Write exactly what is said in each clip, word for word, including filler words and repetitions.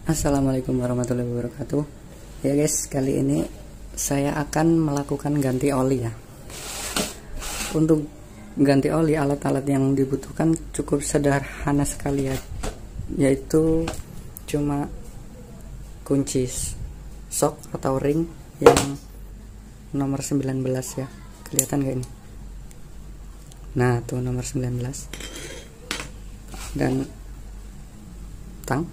Assalamualaikum warahmatullahi wabarakatuh. Ya guys, kali ini saya akan melakukan ganti oli ya. Untuk ganti oli, alat-alat yang dibutuhkan cukup sederhana sekali ya, yaitu cuma kunci sok atau ring yang nomor sembilan belas ya. Kelihatan gak ini? Nah, tuh nomor sembilan belas. Dan tang.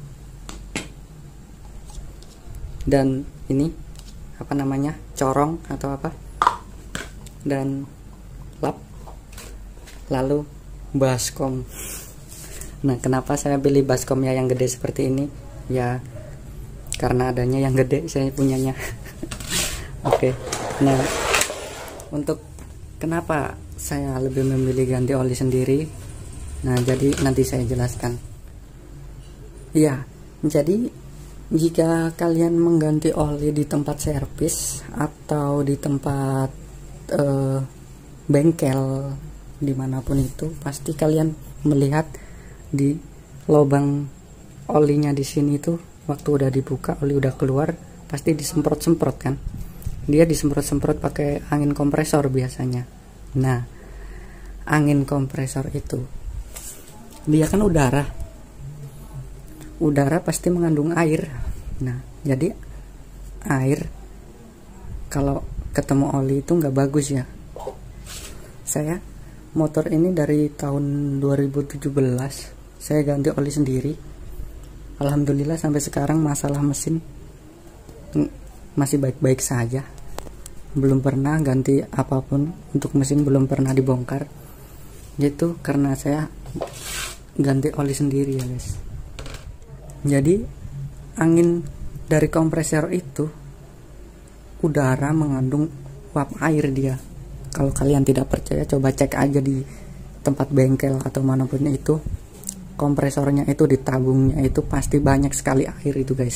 Dan ini apa namanya, corong atau apa, dan lap, lalu baskom. Nah, kenapa saya pilih baskomnya yang gede seperti ini ya, karena adanya yang gede saya punyanya. Oke, nah untuk kenapa saya lebih memilih ganti oli sendiri, nah jadi nanti saya jelaskan ya. Jadi jika kalian mengganti oli di tempat servis atau di tempat eh, bengkel dimanapun itu, pasti kalian melihat di lubang olinya di sini tuh, waktu udah dibuka oli udah keluar, pasti disemprot-semprot kan. Dia disemprot-semprot pakai angin kompresor biasanya. Nah, angin kompresor itu dia kan udara. Udara pasti mengandung air. Nah, jadi air kalau ketemu oli itu nggak bagus ya. Saya motor ini dari tahun dua ribu tujuh belas saya ganti oli sendiri. Alhamdulillah sampai sekarang masalah mesin masih baik-baik saja. Belum pernah ganti apapun untuk mesin, belum pernah dibongkar. Gitu karena saya ganti oli sendiri ya guys. Jadi angin dari kompresor itu udara mengandung uap air dia. Kalau kalian tidak percaya, coba cek aja di tempat bengkel atau manapun itu, kompresornya itu di tabungnya itu pasti banyak sekali air itu guys.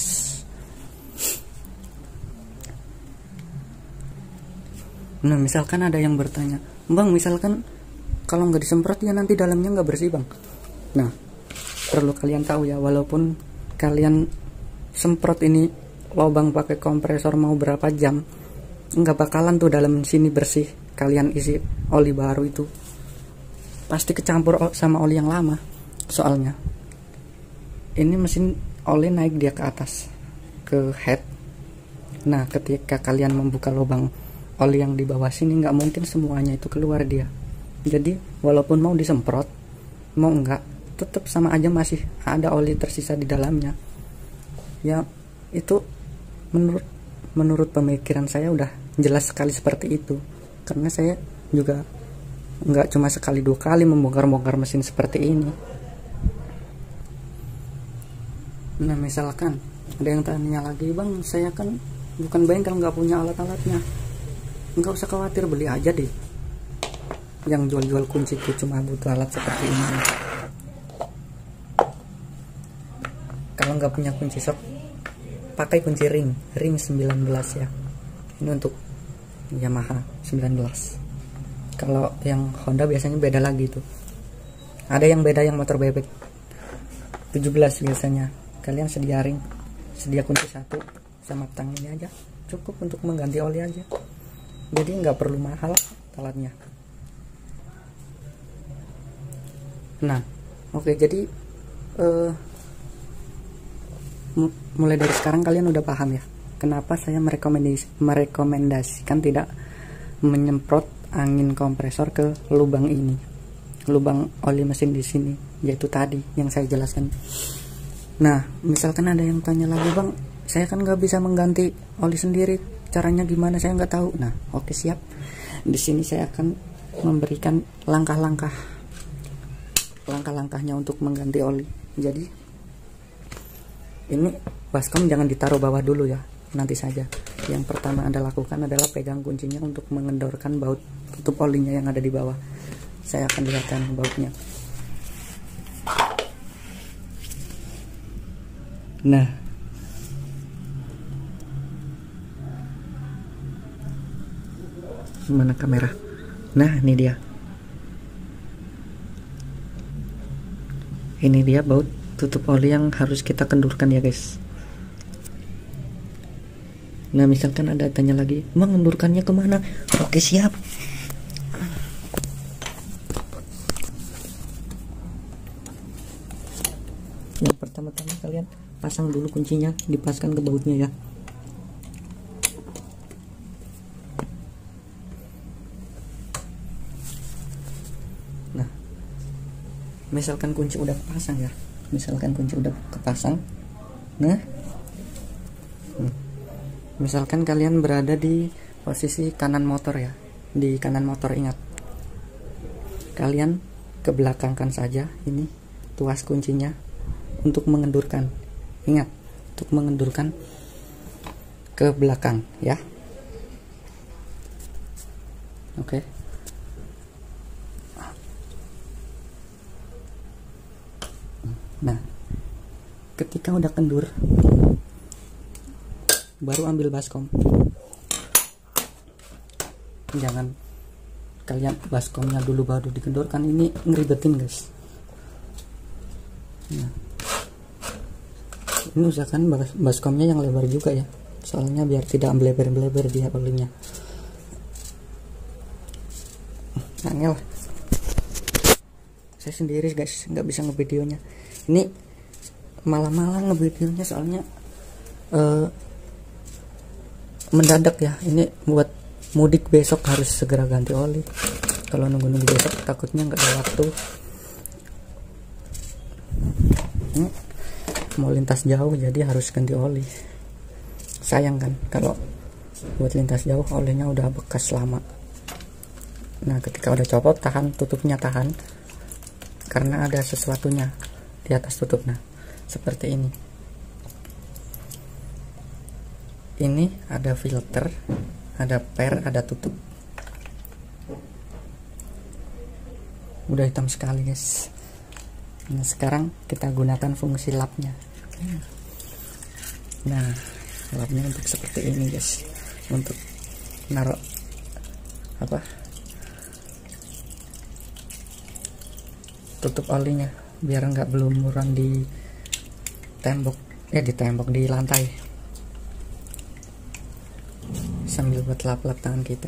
Nah, misalkan ada yang bertanya, bang, misalkan kalau nggak disemprot ya nanti dalamnya nggak bersih bang. Nah, perlu kalian tahu ya, walaupun kalian semprot ini lubang pakai kompresor mau berapa jam, nggak bakalan tuh dalam sini bersih. Kalian isi oli baru itu pasti kecampur sama oli yang lama. Soalnya ini mesin oli naik dia ke atas ke head. Nah, ketika kalian membuka lubang oli yang di bawah sini, nggak mungkin semuanya itu keluar dia. Jadi walaupun mau disemprot, mau enggak, tetap sama aja masih ada oli tersisa di dalamnya. Ya, itu menurut menurut pemikiran saya udah jelas sekali seperti itu. Karena saya juga nggak cuma sekali dua kali membongkar-bongkar mesin seperti ini. Nah, misalkan ada yang tanya lagi, bang, saya kan bukan bengkel, nggak punya alat-alatnya. Nggak usah khawatir, beli aja deh yang jual-jual kunci itu, cuma butuh alat seperti ini. Kalau nggak punya kunci sok, pakai kunci ring ring sembilan belas ya. Ini untuk Yamaha sembilan belas. Kalau yang Honda biasanya beda lagi tuh. Ada yang beda, yang motor bebek tujuh belas biasanya. Kalian sedia ring, sedia kunci satu sama tang ini aja, cukup untuk mengganti oli aja. Jadi nggak perlu mahal alatnya. Nah, oke, jadi uh, mulai dari sekarang kalian udah paham ya kenapa saya merekomendasi, merekomendasikan tidak menyemprot angin kompresor ke lubang ini, lubang oli mesin di sini, yaitu tadi yang saya jelaskan. Nah, misalkan ada yang tanya lagi, bang, saya kan nggak bisa mengganti oli sendiri, caranya gimana, saya nggak tahu. Nah, oke, siap. Di sini saya akan memberikan langkah-langkah langkah-langkahnya untuk mengganti oli. Jadi ini baskom jangan ditaruh bawah dulu ya, nanti saja. Yang pertama Anda lakukan adalah pegang kuncinya untuk mengendorkan baut tutup olinya yang ada di bawah. Saya akan lihatkan bautnya. Nah, mana kamera? Nah, ini dia. Ini dia baut tutup oli yang harus kita kendurkan ya guys. Nah misalkan ada tanya lagi, mengendurkannya kemana? Oke siap. Yang pertama-tama kalian pasang dulu kuncinya, dipaskan ke bautnya ya. Nah misalkan kunci udah kepasang ya, misalkan kunci udah kepasang, nah misalkan kalian berada di posisi kanan motor ya, di kanan motor, ingat kalian kebelakangkan saja ini tuas kuncinya untuk mengendurkan, ingat untuk mengendurkan ke belakang ya. Oke. Nah ketika udah kendur baru ambil baskom. Jangan kalian baskomnya dulu baru dikendurkan, ini ngeribetin guys. Nah, ini usahakan baskomnya yang lebar juga ya, soalnya biar tidak melebar-melebar dia olinya. Angel, saya sendiri guys nggak bisa ngevideonya. Ini malam-malam ngevideonya soalnya uh, mendadak ya, ini buat mudik besok harus segera ganti oli. Kalau nunggu-nunggu besok takutnya nggak ada waktu. Ini mau lintas jauh jadi harus ganti oli. Sayang kan kalau buat lintas jauh olinya udah bekas lama. Nah ketika udah copot, tahan tutupnya, tahan karena ada sesuatunya di atas tutup. Nah seperti ini. Ini ada filter, ada per, ada tutup. Udah hitam sekali guys. Nah sekarang kita gunakan fungsi lapnya. Nah lapnya untuk seperti ini guys, untuk naruh apa, tutup olinya biar nggak berlumuran di tembok, ya di tembok, di lantai, sambil buat lap-lap tangan kita.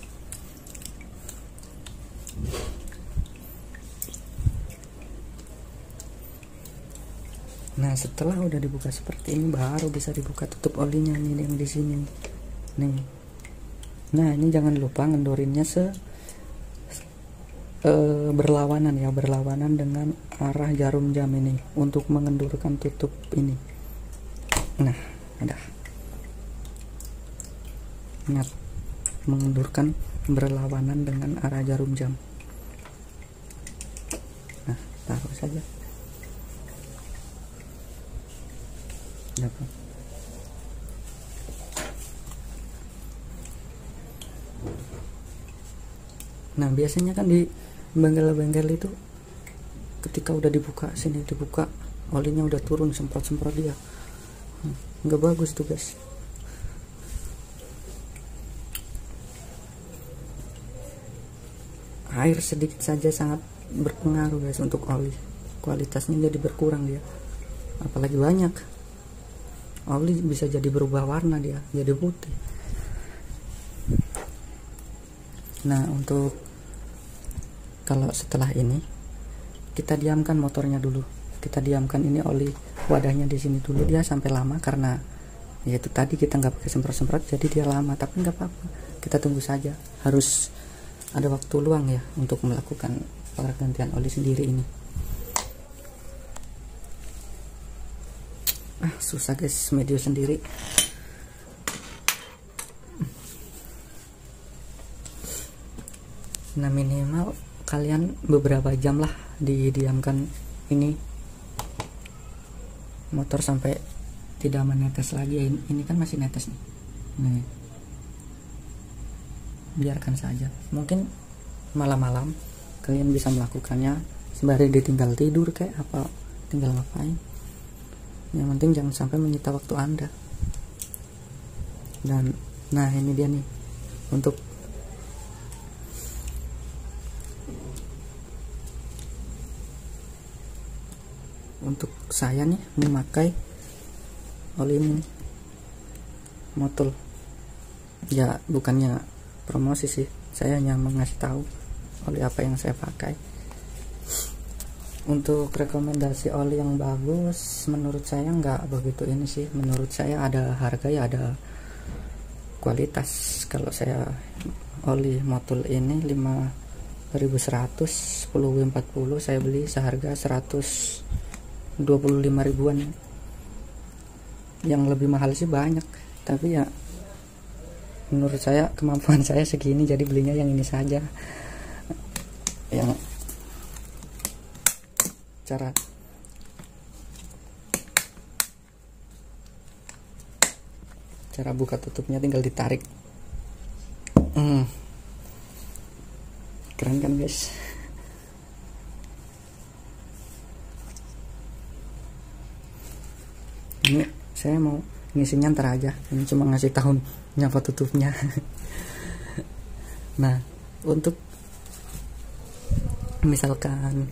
Nah setelah udah dibuka seperti ini baru bisa dibuka tutup olinya nih yang di sini nih. Nah ini jangan lupa ngendorinnya se e, berlawanan ya, berlawanan dengan arah jarum jam ini untuk mengendurkan tutup ini. Nah ada, ingat mengendurkan berlawanan dengan arah jarum jam. Nah taruh saja. Nah biasanya kan di bengkel-bengkel itu ketika udah dibuka, sini dibuka, olinya udah turun, semprot-semprot dia, nggak bagus tuh guys. Air sedikit saja sangat berpengaruh guys untuk oli, kualitasnya jadi berkurang dia. Apalagi banyak oli bisa jadi berubah warna, dia jadi putih. Nah untuk kalau setelah ini kita diamkan motornya dulu, kita diamkan ini oli wadahnya di sini dulu, dia sampai lama karena yaitu tadi kita nggak pakai semprot-semprot jadi dia lama, tapi nggak apa-apa, kita tunggu saja. Harus ada waktu luang ya untuk melakukan pergantian oli sendiri ini. Ah susah guys video sendiri. Nah minimal kalian beberapa jam lah didiamkan ini motor sampai tidak menetes lagi. Ini kan masih netes nih, nih. Biarkan saja, mungkin malam-malam kalian bisa melakukannya sembari ditinggal tidur kayak apa, tinggal ngapain. Yang penting jangan sampai menyita waktu Anda. Dan nah ini dia nih untuk untuk saya nih memakai oli ini nih, Motul. Ya bukannya promosi sih, saya hanya mengasih tahu oli apa yang saya pakai. Untuk rekomendasi oli yang bagus, menurut saya nggak begitu ini sih. Menurut saya ada harga ya ada kualitas. Kalau saya oli Motul ini lima ribu seratus sepuluh W empat puluh saya beli seharga seratus dua puluh lima ribuan. Yang lebih mahal sih banyak, tapi ya menurut saya kemampuan saya segini, jadi belinya yang ini saja. Yang cara cara buka tutupnya tinggal ditarik. hmm. Keren kan guys? Ini saya mau ngisinya ntar aja, ini cuma ngasih tahu nyapa tutupnya. Nah, untuk misalkan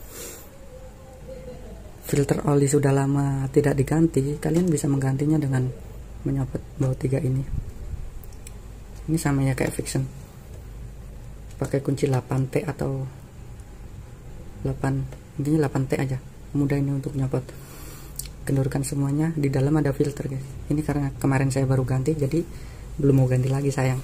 filter oli sudah lama tidak diganti, kalian bisa menggantinya dengan menyopot baut tiga ini. Ini sama ya kayak Vixen, pakai kunci delapan T atau delapan, intinya delapan T aja, mudah ini untuk nyopot. Kendorkan semuanya, di dalam ada filter guys. Ini karena kemarin saya baru ganti, jadi belum mau ganti lagi sayang.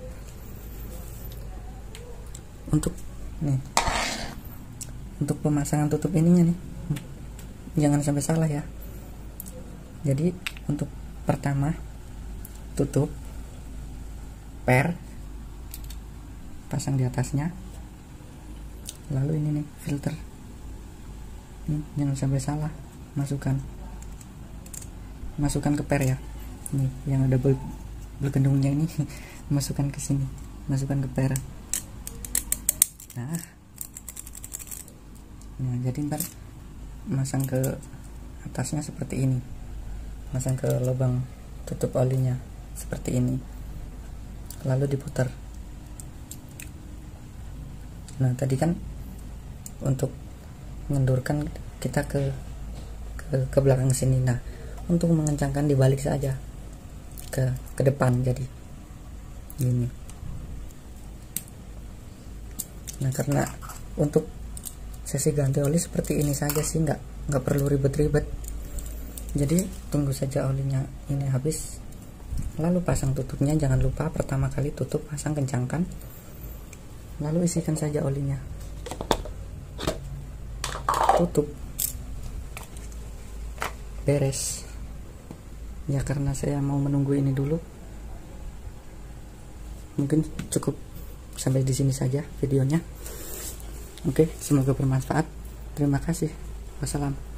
Untuk nih, untuk pemasangan tutup ininya nih, jangan sampai salah ya. Jadi untuk pertama tutup per, pasang di atasnya, lalu ini nih filter, ini jangan sampai salah, masukkan masukkan ke per ya. Nih yang ada bel belgendungnya ini masukkan ke sini, masukkan ke per. Nah, nah jadi ntar masang ke atasnya seperti ini, masang ke lubang tutup olinya seperti ini, lalu diputar. Nah tadi kan untuk mengendurkan kita ke ke, ke belakang sini. Nah untuk mengencangkan dibalik saja ke ke depan, jadi ini. Nah karena untuk sesi ganti oli seperti ini saja sih, nggak nggak perlu ribet-ribet. Jadi tunggu saja olinya ini habis, lalu pasang tutupnya. Jangan lupa pertama kali tutup pasang, kencangkan, lalu isikan saja olinya, tutup, beres. Ya karena saya mau menunggu ini dulu, mungkin cukup sampai di sini saja videonya. Oke, semoga bermanfaat. Terima kasih. Wassalam.